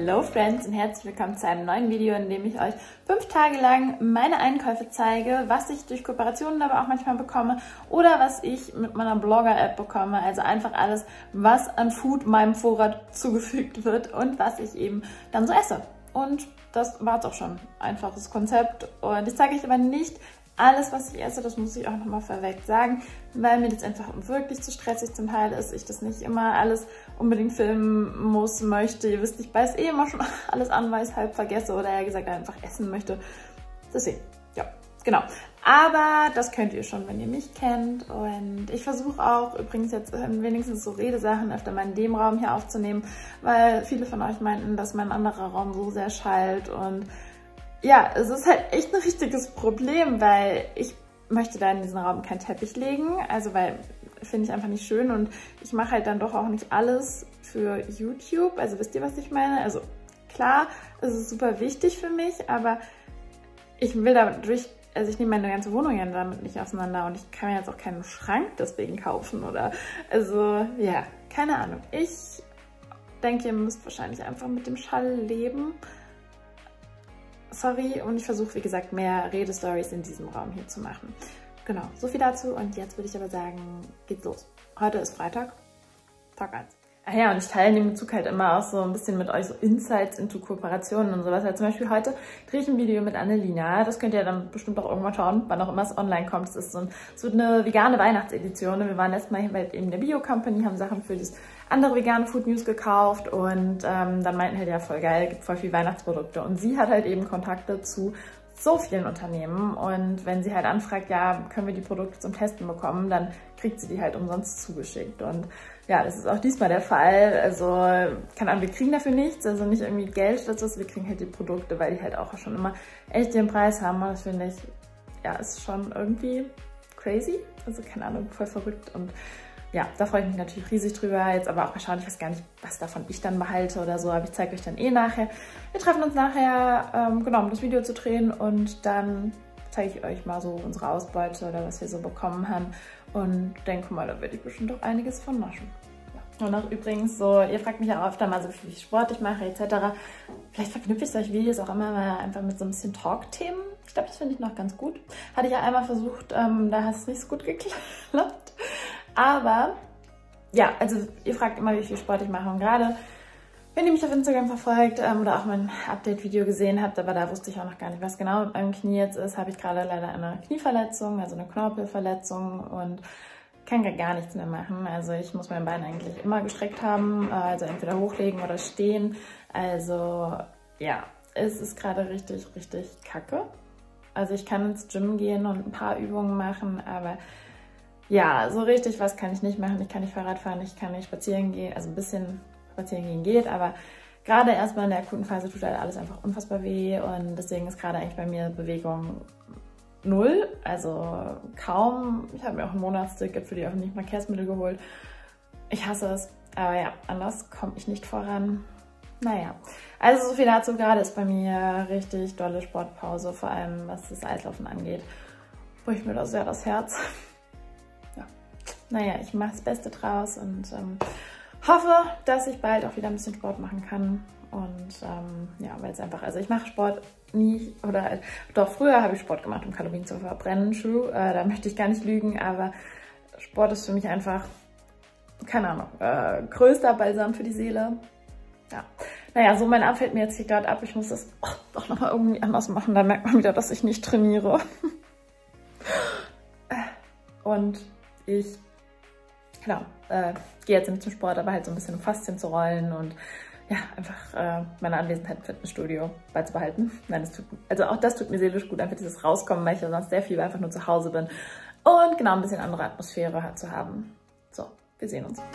Hello Friends und herzlich willkommen zu einem neuen Video, in dem ich euch 5 Tage lang meine Einkäufe zeige, was ich durch Kooperationen aber auch manchmal bekomme oder was ich mit meiner Blogger-App bekomme. Also einfach alles, was an Food meinem Vorrat zugefügt wird und was ich eben dann so esse. Und das war es auch schon. Einfaches Konzept. Und ich zeige euch aber nicht alles, was ich esse, das muss ich auch nochmal vorweg sagen, weil mir das einfach wirklich zu stressig zum Teil ist. Ich das nicht immer alles unbedingt filmen muss, möchte. Ihr wisst, ich beiß eh immer schon alles an, weil ich es halb vergesse oder eher gesagt einfach essen möchte. Deswegen, ja, genau. Aber das könnt ihr schon, wenn ihr mich kennt. Und ich versuche auch übrigens jetzt wenigstens so Redesachen öfter mal in dem Raum hier aufzunehmen, weil viele von euch meinten, dass mein anderer Raum so sehr schallt. Und ja, es ist halt echt ein richtiges Problem, weil ich möchte da in diesen Raum keinen Teppich legen. Also weil finde ich einfach nicht schön und ich mache halt dann doch auch nicht alles für YouTube. Also wisst ihr, was ich meine? Also klar, es ist super wichtig für mich, aber ich will dadurch, also ich nehme meine ganze Wohnung ja damit nicht auseinander und ich kann mir jetzt auch keinen Schrank deswegen kaufen oder, also ja, keine Ahnung. Ich denke, ihr müsst wahrscheinlich einfach mit dem Schall leben. Sorry, und ich versuche, wie gesagt, mehr Redestories in diesem Raum hier zu machen. Genau, so viel dazu und jetzt würde ich aber sagen, geht's los. Heute ist Freitag, Tag 1. Ach ja, und ich teile in dem Bezug halt immer auch so ein bisschen mit euch so Insights into Kooperationen und sowas. Also zum Beispiel heute drehe ich ein Video mit Annelina. Das könnt ihr dann bestimmt auch irgendwann schauen, wann auch immer es online kommt. Es wird eine vegane Weihnachtsedition. Wir waren letztes Mal hier bei eben der Bio-Company, haben Sachen für das andere vegane Food News gekauft und dann meinten halt, ja voll geil, gibt voll viel Weihnachtsprodukte. Und sie hat halt eben Kontakte zu so vielen Unternehmen und wenn sie halt anfragt, ja, können wir die Produkte zum Testen bekommen, dann kriegt sie die halt umsonst zugeschickt. Und ja, das ist auch diesmal der Fall. Also, keine Ahnung, wir kriegen dafür nichts, also nicht irgendwie Geld dazu, wir kriegen halt die Produkte, weil die halt auch schon immer echt den Preis haben. Und das finde ich, ja, ist schon irgendwie crazy. Also, keine Ahnung, voll verrückt. Und ja, da freue ich mich natürlich riesig drüber. Jetzt aber auch mal schauen, ich weiß gar nicht, was davon ich dann behalte oder so, aber ich zeige euch dann eh nachher. Wir treffen uns nachher, genau, um das Video zu drehen und dann zeige ich euch mal so unsere Ausbeute oder was wir so bekommen haben und denke mal, da werde ich bestimmt auch einiges von naschen. Ja. Und auch übrigens so, ihr fragt mich ja öfter mal so, wie viel Sport ich mache etc. Vielleicht verknüpfe ich solche Videos auch immer mal einfach mit so ein bisschen Talk-Themen. Ich glaube, das finde ich noch ganz gut. Hatte ich ja einmal versucht, da hat es nicht so gut geklappt. Aber ja, also ihr fragt immer, wie viel Sport ich mache und gerade wenn ihr mich auf Instagram verfolgt oder auch mein Update-Video gesehen habt, aber da wusste ich auch noch gar nicht, was genau mit meinem Knie jetzt ist, habe ich gerade leider eine Knieverletzung, also eine Knorpelverletzung und kann gar nichts mehr machen. Also ich muss mein Bein eigentlich immer gestreckt haben, also entweder hochlegen oder stehen. Also ja, es ist gerade richtig, richtig kacke. Also ich kann ins Gym gehen und ein paar Übungen machen, aber ja, so richtig was kann ich nicht machen. Ich kann nicht Fahrrad fahren, ich kann nicht spazieren gehen. Also ein bisschen spazieren gehen geht, aber gerade erstmal in der akuten Phase tut halt alles einfach unfassbar weh und deswegen ist gerade eigentlich bei mir Bewegung 0, also kaum. Ich habe mir auch ein Monatsticket für die öffentlichen Verkehrsmittel geholt. Ich hasse es, aber ja, anders komme ich nicht voran. Naja, also so viel dazu. Gerade ist bei mir richtig dolle Sportpause, vor allem was das Eislaufen angeht. Bricht mir da sehr das Herz. Naja, ich mache das Beste draus und hoffe, dass ich bald auch wieder ein bisschen Sport machen kann. Und ja, weil es einfach, also ich mache Sport nie, oder doch früher habe ich Sport gemacht, um Kalorien zu verbrennen, true, da möchte ich gar nicht lügen, aber Sport ist für mich einfach, keine Ahnung, größter Balsam für die Seele. Ja, naja, so mein Arm fällt mir jetzt hier gerade ab, ich muss das doch nochmal irgendwie anders machen, da merkt man wieder, dass ich nicht trainiere. Und ich genau, gehe jetzt nicht zum Sport, aber halt so ein bisschen um Faszien zu rollen und ja, einfach meine Anwesenheit im Fitnessstudio beizubehalten. Nein, also auch das tut mir seelisch gut, einfach dieses Rauskommen, weil ich ja sonst sehr viel einfach nur zu Hause bin und genau ein bisschen andere Atmosphäre zu haben. So, wir sehen uns.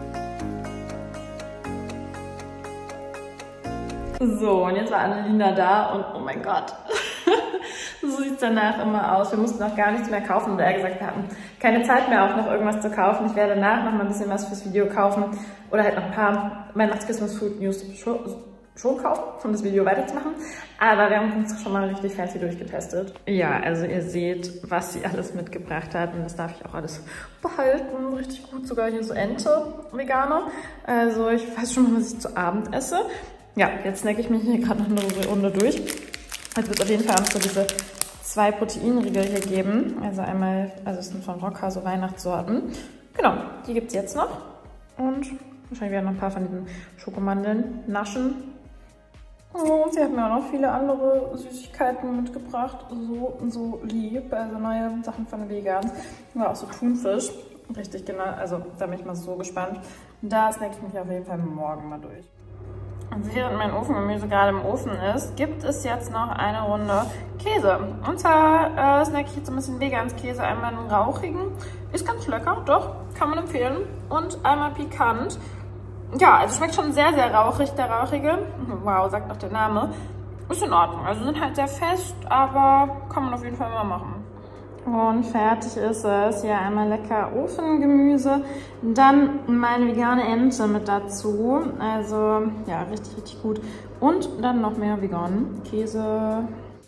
So, und jetzt war Annelina da und oh mein Gott. So sieht es danach immer aus. Wir mussten auch gar nichts mehr kaufen und er hat gesagt, wir hatten keine Zeit mehr auch noch irgendwas zu kaufen. Ich werde danach noch mal ein bisschen was fürs Video kaufen oder halt noch ein paar Weihnachts-Christmas-Food-News schon kaufen, um das Video weiterzumachen. Aber wir haben uns schon mal richtig fancy durchgetestet. Ja, also ihr seht, was sie alles mitgebracht hat und das darf ich auch alles behalten. Richtig gut, sogar hier so Ente, Veganer. Also ich weiß schon mal, was ich zu Abend esse. ja, jetzt snacke ich mich hier gerade noch eine Runde durch. Jetzt wird es auf jeden Fall noch so diese 2 Proteinriegel hier geben. Also einmal, also es sind von Rocker so Weihnachtssorten. Genau, die gibt es jetzt noch. Und wahrscheinlich werden noch ein paar von diesen Schokomandeln naschen. Oh, sie hat mir auch noch viele andere Süßigkeiten mitgebracht. So lieb. Also neue Sachen von den Vegans. Ja, auch so Thunfisch. Richtig genau. Also da bin ich mal so gespannt. Da snacke ich mich auf jeden Fall morgen mal durch. Und während mein Ofengemüse gerade im Ofen ist, gibt es jetzt noch eine Runde Käse. Und zwar snacke ich jetzt ein bisschen Vegans Käse. Einmal einen rauchigen. Ist ganz lecker, doch. Kann man empfehlen. Und einmal pikant. Ja, also schmeckt schon sehr, sehr rauchig, der rauchige. Wow, sagt auch der Name. Ist in Ordnung. Also sind halt sehr fest, aber kann man auf jeden Fall mal machen. Und fertig ist es. Hier einmal lecker Ofengemüse. Dann meine vegane Ente mit dazu. Also ja, richtig, richtig gut. Und dann noch mehr veganen Käse.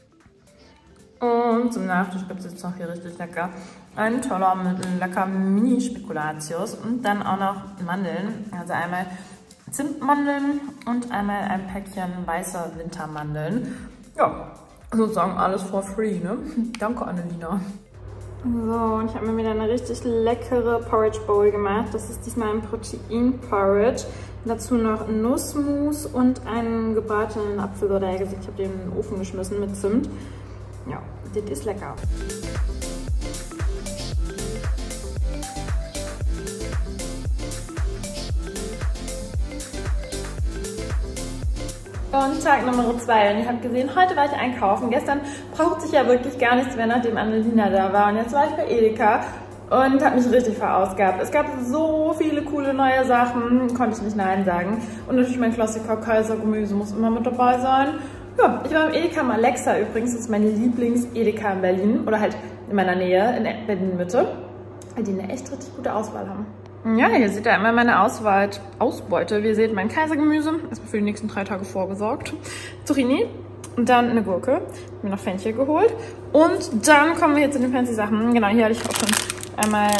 Und zum Nachtisch gibt es jetzt noch hier richtig lecker einen Teller mit lecker Mini-Spekulatius und dann auch noch Mandeln. Also einmal Zimtmandeln und einmal ein Päckchen weißer Wintermandeln. Ja, sozusagen alles for free, ne? Danke, Annelina. So, und ich habe mir wieder eine richtig leckere Porridge Bowl gemacht. Das ist diesmal ein Protein-Porridge. Dazu noch Nussmus und einen gebratenen Apfel oder eher gesagt, ich habe den in den Ofen geschmissen mit Zimt. Ja, das ist lecker. Und Tag Nummer 2. Und ihr habt gesehen, heute war ich einkaufen. Gestern brauchte ich ja wirklich gar nichts mehr, nachdem Annelina da war. Und jetzt war ich bei Edeka und habe mich richtig verausgabt. Es gab so viele coole neue Sachen, konnte ich nicht Nein sagen. Und natürlich mein Klassiker Kaisergemüse muss immer mit dabei sein. Ja, ich war im Edeka im Alexa übrigens. Das ist meine Lieblings-Edeka in Berlin. Oder halt in meiner Nähe, in Berlin-Mitte. Die eine echt richtig gute Auswahl haben. Ja, hier seht ihr einmal meine Ausbeute. Wie ihr seht, mein Kaisergemüse. Erstmal für die nächsten 3 Tage vorgesorgt. Zucchini. Und dann eine Gurke. Ich habe mir noch Fenchel geholt. Und dann kommen wir hier zu den fancy Sachen. Genau, hier hatte ich auch schon einmal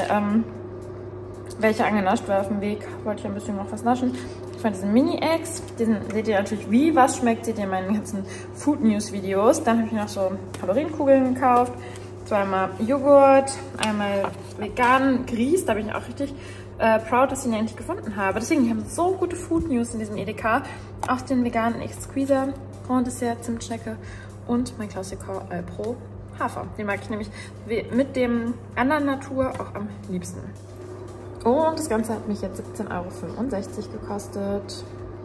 welche angenascht, weil auf dem Weg wollte ich ein bisschen noch was naschen. Ich fand diesen Mini-Eggs. Diesen seht ihr natürlich, wie was schmeckt, seht ihr in meinen ganzen Food News Videos. Dann habe ich noch so Kalorienkugeln gekauft. Zweimal Joghurt, einmal veganen Grieß. Da bin ich auch richtig proud, dass ich ihn endlich gefunden habe. Deswegen, die haben so gute Food News in diesem Edeka. Auch den veganen Egg-Squeezer, Grand Dessert, Zimtschnecke und mein Klassiker Alpro Hafer. Den mag ich nämlich mit dem anderen Natur auch am liebsten. Und das Ganze hat mich jetzt 17,65 € gekostet.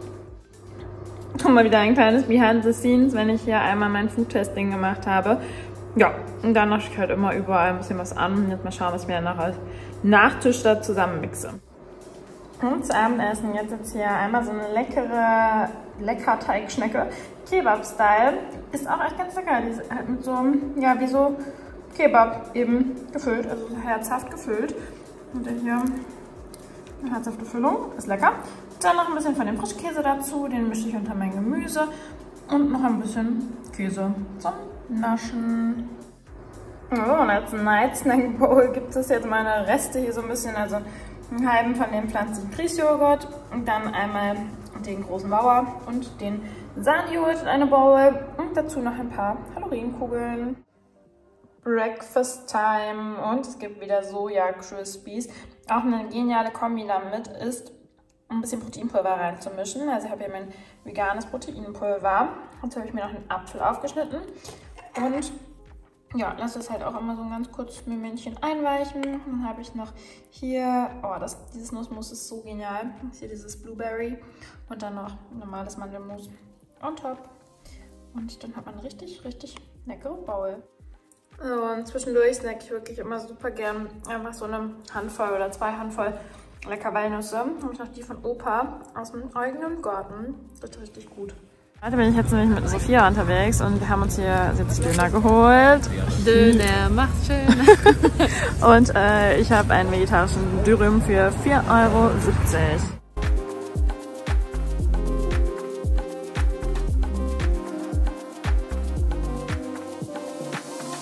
Und mal wieder ein kleines Behind the Scenes, wenn ich hier einmal mein Food-Testing gemacht habe. Ja, und dann nasche ich halt immer überall ein bisschen was an. Jetzt mal schauen, was ich mir danach als Nachtisch da zusammen mixe. Und zum Abendessen jetzt hier einmal so eine leckere Leckerteigschnecke. Kebab-Style. Ist auch echt ganz lecker. Die ist halt mit so, ja, wie so Kebab eben gefüllt. Also so herzhaft gefüllt. Und hier eine herzhafte Füllung. Ist lecker. Dann noch ein bisschen von dem Frischkäse dazu. Den mische ich unter mein Gemüse. Und noch ein bisschen Käse zum Naschen. So, und als Night Snack Bowl gibt es jetzt meine Reste hier so ein bisschen, also einen halben von dem pflanzlichen Grießjoghurt und dann einmal den großen Bauer und den Sahnejoghurt in eine Bowl und dazu noch ein paar Kalorienkugeln. Breakfast Time und es gibt wieder Soja Crispies. Auch eine geniale Kombi damit ist, ein bisschen Proteinpulver reinzumischen. Also ich habe hier mein veganes Proteinpulver. Jetzt habe ich mir noch einen Apfel aufgeschnitten und ja, lasse es halt auch immer so ganz kurz mit Männchen einweichen. Dann habe ich noch hier, oh, dieses Nussmus ist so genial. Hier dieses Blueberry und dann noch normales Mandelmus on top. Und dann hat man eine richtig, richtig leckere Bowl. So, und zwischendurch snack ich wirklich immer super gern einfach so eine Handvoll oder 2 Handvoll lecker Walnüsse. Habe ich noch die von Opa aus dem eigenen Garten. Das ist richtig gut. Heute bin ich jetzt nämlich mit Sophia unterwegs und wir haben uns hier jetzt Döner geholt. Döner macht schön. Und ich habe einen vegetarischen Dürüm für 4,70 €.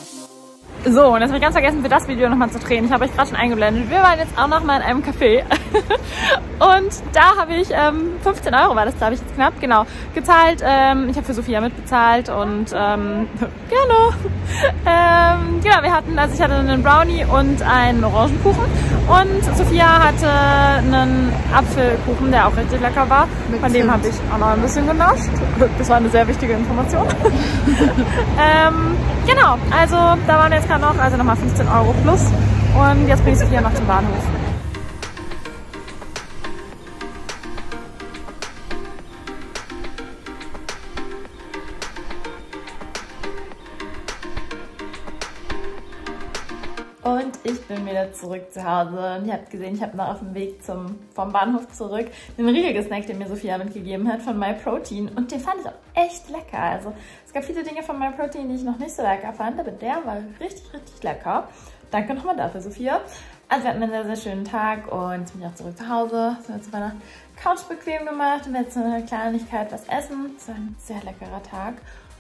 So, und jetzt habe ich ganz vergessen, für das Video nochmal zu drehen. Ich habe euch gerade schon eingeblendet. Wir waren jetzt auch nochmal in einem Café. Und da habe ich 15 € war das, glaube ich, jetzt knapp, genau, gezahlt. Ich habe für Sophia mitbezahlt und gerne. Genau, ich hatte einen Brownie und einen Orangenkuchen und Sophia hatte einen Apfelkuchen, der auch richtig lecker war. Von dem habe ich auch noch ein bisschen genascht. Das war eine sehr wichtige Information. Genau, also da waren wir jetzt gerade noch, also nochmal 15 € plus. Und jetzt bringe ich Sophia noch zum Bahnhof. Und ich bin wieder zurück zu Hause und ihr habt gesehen, ich habe noch auf dem Weg vom Bahnhof zurück den Riegel gesnackt, den mir Sophia mitgegeben hat von MyProtein und den fand ich auch echt lecker. Also es gab viele Dinge von MyProtein, die ich noch nicht so lecker fand, aber der war richtig, richtig lecker. Danke nochmal dafür, Sophia. Also wir hatten einen sehr, sehr schönen Tag und jetzt bin ich auch zurück zu Hause. Ich habe jetzt zu meiner Couch bequem gemacht und jetzt eine Kleinigkeit was essen. Es war ein sehr leckerer Tag.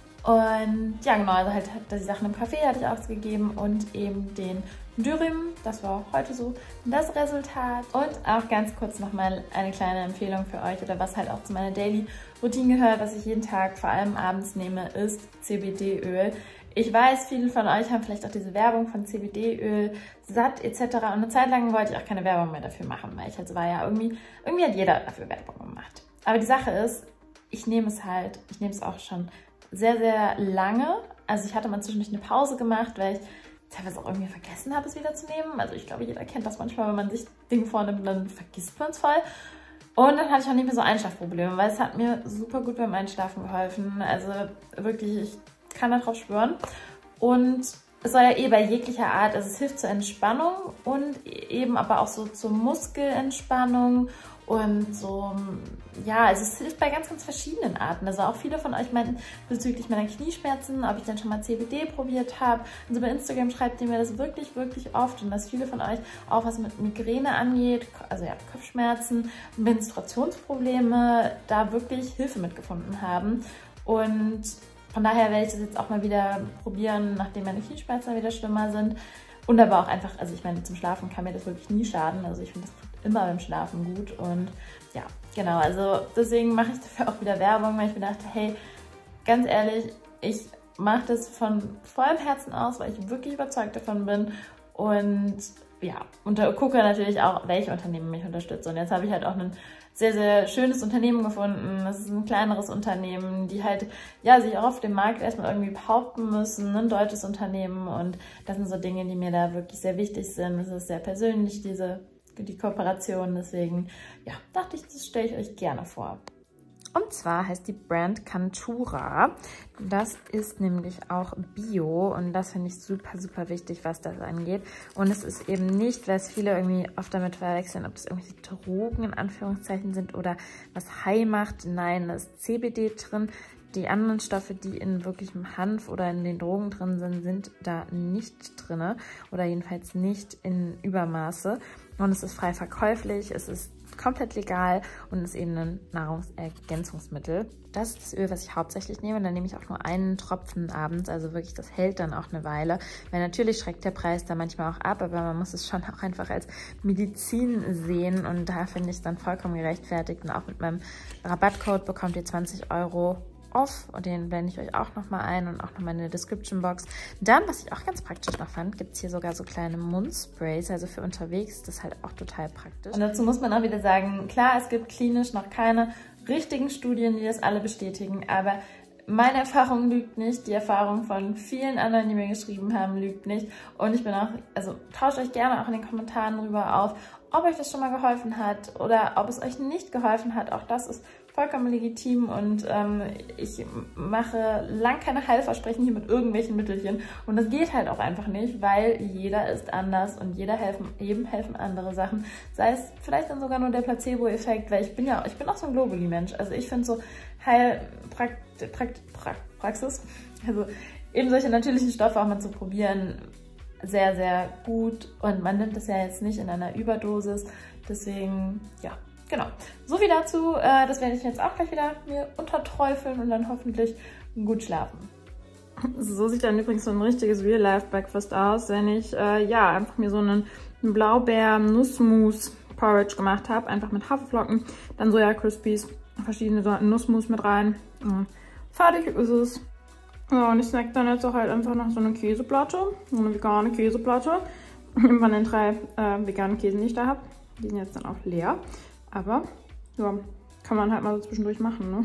Und ja, genau, also halt die Sachen im Café hatte ich ausgegeben und eben den Dürüm. Das war heute so das Resultat. Und auch ganz kurz nochmal eine kleine Empfehlung für euch oder was halt auch zu meiner Daily Routine gehört, was ich jeden Tag, vor allem abends nehme, ist CBD-Öl. Ich weiß, viele von euch haben vielleicht auch diese Werbung von CBD-Öl satt etc. Und eine Zeit lang wollte ich auch keine Werbung mehr dafür machen, weil ich halt so war, ja, irgendwie hat jeder dafür Werbung gemacht. Aber die Sache ist, ich nehme es auch schon sehr, sehr lange. Also ich hatte mal zwischendurch eine Pause gemacht, weil ich teilweise auch irgendwie vergessen habe, es wieder zu nehmen. Also ich glaube, jeder kennt das manchmal, wenn man sich Dinge vornimmt, dann vergisst man es voll. Und dann hatte ich auch nicht mehr so Einschlafprobleme, weil es hat mir super gut beim Einschlafen geholfen. Also wirklich, ich kann darauf schwören. Und es soll ja bei jeglicher Art, also es hilft zur Entspannung und eben aber auch so zur Muskelentspannung und so, ja, also es hilft bei ganz, ganz verschiedenen Arten. Also auch viele von euch meinten bezüglich meiner Knieschmerzen, ob ich dann schon mal CBD probiert habe. Also bei Instagram schreibt ihr mir das wirklich, wirklich oft und dass viele von euch auch was mit Migräne angeht, also ja, Kopfschmerzen, Menstruationsprobleme, da wirklich Hilfe mitgefunden haben. Und von daher werde ich das jetzt auch mal wieder probieren, nachdem meine Knieschmerzen wieder schlimmer sind. Und aber auch einfach, also ich meine, zum Schlafen kann mir das wirklich nie schaden. Also ich finde, das tut immer beim Schlafen gut. Und ja, genau, also deswegen mache ich dafür auch wieder Werbung, weil ich mir dachte, hey, ganz ehrlich, ich mache das von vollem Herzen aus, weil ich wirklich überzeugt davon bin. Und ja, und da gucke natürlich auch, welche Unternehmen mich unterstützen. Und jetzt habe ich halt auch einen sehr, sehr schönes Unternehmen gefunden. Das ist ein kleineres Unternehmen, die halt, ja, sich auch auf dem Markt erstmal irgendwie behaupten müssen, ein deutsches Unternehmen. Und das sind so Dinge, die mir da wirklich sehr wichtig sind. Das ist sehr persönlich, die Kooperation. Deswegen, ja, dachte ich, das stelle ich euch gerne vor. Und zwar heißt die Brand Cantura. Das ist nämlich auch Bio und das finde ich super, super wichtig, was das angeht. Und es ist eben nicht, weil es viele irgendwie oft damit verwechseln, ob das irgendwelche Drogen in Anführungszeichen sind oder was high macht. Nein, da ist CBD drin. Die anderen Stoffe, die in wirklichem Hanf oder in den Drogen drin sind, sind da nicht drin oder jedenfalls nicht in Übermaße. Und es ist frei verkäuflich, es ist komplett legal und ist eben ein Nahrungsergänzungsmittel. Das ist das Öl, was ich hauptsächlich nehme. Dann nehme ich auch nur einen Tropfen abends, also wirklich, das hält dann auch eine Weile. Weil natürlich schreckt der Preis da manchmal auch ab, aber man muss es schon auch einfach als Medizin sehen und da finde ich es dann vollkommen gerechtfertigt. Und auch mit meinem Rabattcode bekommt ihr 20 € off und den blende ich euch auch nochmal ein und auch nochmal in der Description Box. Dann, was ich auch ganz praktisch noch fand, gibt es hier sogar so kleine Mundsprays, also für unterwegs, das ist halt auch total praktisch. Und dazu muss man auch wieder sagen, klar, es gibt klinisch noch keine richtigen Studien, die das alle bestätigen, aber meine Erfahrung lügt nicht, die Erfahrung von vielen anderen, die mir geschrieben haben, lügt nicht. Und ich bin auch, also tauscht euch gerne auch in den Kommentaren drüber auf, ob euch das schon mal geholfen hat oder ob es euch nicht geholfen hat. Auch das ist vollkommen legitim und ich mache lang keine Heilversprechen hier mit irgendwelchen Mittelchen. Und das geht halt auch einfach nicht, weil jeder ist anders und jedem helfen andere Sachen. Sei es vielleicht dann sogar nur der Placebo-Effekt, weil ich bin auch so ein Globuli-Mensch. Also ich finde so Heilpraxis, also eben solche natürlichen Stoffe auch mal zu probieren, sehr, sehr gut. Und man nimmt das ja jetzt nicht in einer Überdosis. Deswegen, ja, genau. So viel dazu. Das werde ich jetzt auch gleich wieder mir unterträufeln und dann hoffentlich gut schlafen. So sieht dann übrigens so ein richtiges Real-Life-Breakfast aus, wenn ich ja einfach mir so einen Blaubeer-Nussmus Porridge gemacht habe. Einfach mit Haferflocken, dann Soja Crispies, verschiedene Sorten Nussmus mit rein. Und fertig ist es. Ja, und ich snack dann jetzt auch halt einfach noch so eine Käseplatte, so eine vegane Käseplatte. Von den 3 veganen Käsen, die ich da habe. Die sind jetzt dann auch leer. Aber ja, kann man halt mal so zwischendurch machen, ne?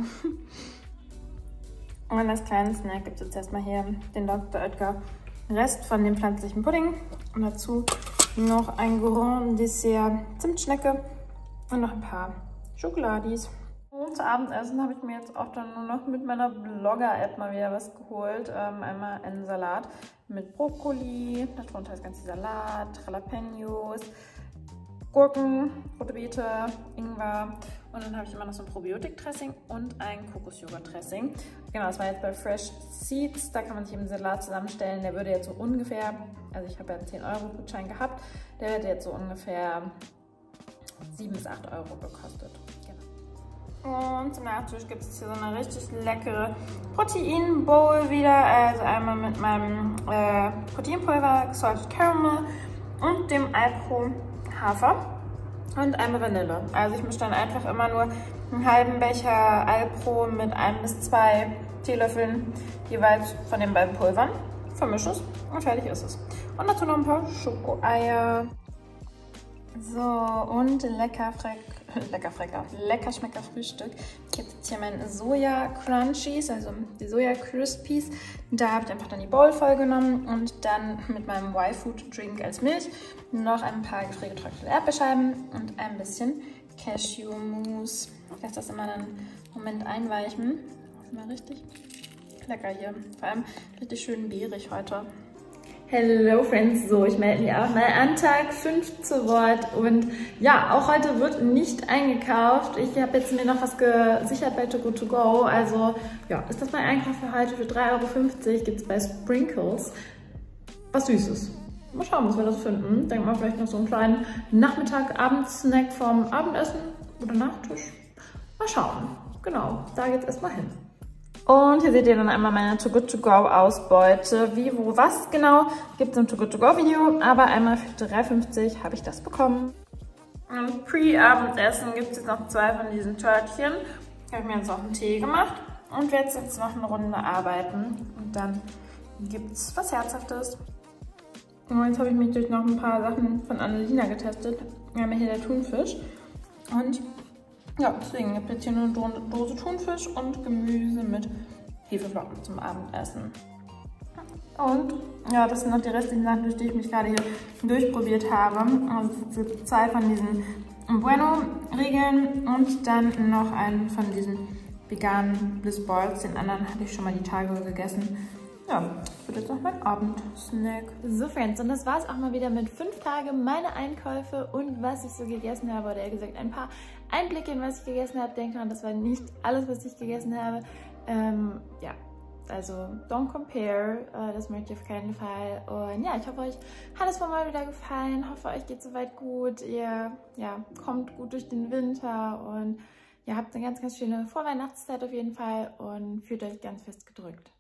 Und als kleinen Snack gibt es jetzt erstmal hier den Dr. Oetker Rest von dem pflanzlichen Pudding. Und dazu noch ein Grand Dessert Zimtschnecke und noch ein paar Schokoladis. Und zum Abendessen habe ich mir jetzt auch dann nur noch mit meiner Blogger-App mal wieder was geholt. Einmal einen Salat mit Brokkoli, darunter ist ganz viel Salat, Jalapenos, Gurken, rote Beete, Ingwer und dann habe ich immer noch so ein Probiotik-Dressing und ein Kokosjoghurt-Dressing. Genau, das war jetzt bei Fresh Seeds, da kann man sich eben Salat zusammenstellen. Der würde jetzt so ungefähr, also ich habe ja einen 10-Euro-Gutschein gehabt, der hätte jetzt so ungefähr 7 bis 8 Euro gekostet. Genau. Und zum Nachtisch gibt es hier so eine richtig leckere Protein-Bowl wieder, also einmal mit meinem Proteinpulver, Salted Caramel und dem Alpro Hafer und einmal Vanille. Also ich mische dann einfach immer nur einen halben Becher Alpro mit 1 bis 2 Teelöffeln jeweils von den beiden Pulvern. Vermische es und fertig ist es. Und dazu noch ein paar Schokoeier. So, und lecker schmecker Frühstück. Ich habe jetzt hier meine Soja Crunchies, also die Soja Crispies. Da habe ich einfach dann die Bowl voll genommen und dann mit meinem Y-Food Drink als Milch noch ein paar gefriergetrocknete Erdbeerscheiben und ein bisschen Cashew-Mousse. Ich lasse das immer dann einen Moment einweichen. Das ist mal richtig lecker hier. Vor allem richtig schön beerig heute. Hello Friends, so ich melde mich auch mal an Tag 5 zu Wort und ja, auch heute wird nicht eingekauft. Ich habe jetzt mir noch was gesichert bei Too Good To Go, also ja, ist das mein Einkauf für heute. Für 3,50 Euro gibt es bei Sprinkles was Süßes. Mal schauen, was wir das finden. Denkt mal vielleicht noch so einen kleinen Nachmittag-Abend-Snack vom Abendessen oder Nachtisch. Mal schauen. Genau, da geht's erstmal hin. Und hier seht ihr dann einmal meine Too Good To Go Ausbeute. Wie, wo, was genau gibt es im Too Good To Go Video. Aber einmal für 3,50 habe ich das bekommen. Und Pre-Abendessen gibt es jetzt noch 2 von diesen Törtchen. Ich habe mir jetzt auch einen Tee gemacht und werde jetzt noch eine Runde arbeiten. Und dann gibt es was Herzhaftes. Und jetzt habe ich mich durch noch ein paar Sachen von Annalena getestet. Wir haben hier der Thunfisch. Und ja, deswegen gibt es jetzt hier nur eine Dose Thunfisch und Gemüse mit Hefeflocken zum Abendessen. Und ja, das sind noch die restlichen Sachen, durch die ich mich gerade hier durchprobiert habe. Also es gibt 2 von diesen Bueno-Riegeln und dann noch einen von diesen veganen Bliss Balls. Den anderen hatte ich schon mal die Tage gegessen. Ja, das wird jetzt noch mein Abendsnack. So Friends, und das war es auch mal wieder mit 5 Tagen meine Einkäufe und was ich so gegessen habe. Oder eher gesagt ein paar Einblicke in was ich gegessen habe. Denkt dran, das war nicht alles, was ich gegessen habe. Ja, also don't compare, das möchte ich auf keinen Fall. Und ja, ich hoffe, euch hat es mal wieder gefallen. Ich hoffe, euch geht soweit gut. Ihr kommt gut durch den Winter und ihr habt eine ganz, ganz schöne Vorweihnachtszeit auf jeden Fall und fühlt euch ganz fest gedrückt.